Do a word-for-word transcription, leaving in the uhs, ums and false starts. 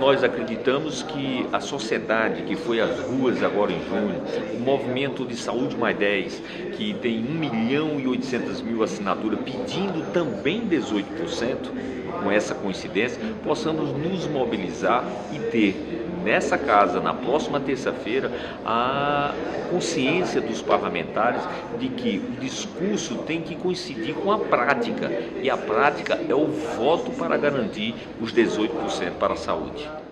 nós acreditamos que a sociedade que foi às ruas agora em junho, o movimento de Saúde Mais dez, que tem um milhão e oitocentos mil assinaturas pedindo também dezoito por cento, com essa coincidência, possamos nos mobilizar e ter nessa casa, na próxima terça-feira, a consciência dos parlamentares de que o discurso tem que coincidir com a prática, e a prática é o voto para garantir os dezoito por cento para a saúde.